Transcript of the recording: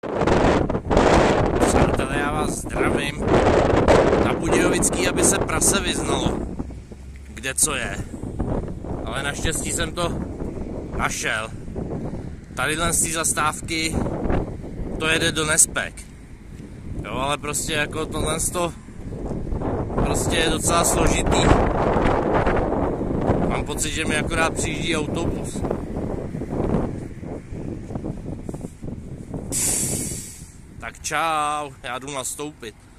Přátelé, já vás zdravím. Na Budějovický, aby se prase vyznalo, kde co je. Ale naštěstí jsem to našel. Tadyhle z té zastávky to jede do Nespek. Jo, ale prostě jako tohle prostě je docela složitý. Mám pocit, že mi akorát přijíždí autobus. Tak čau, já jdu nastoupit.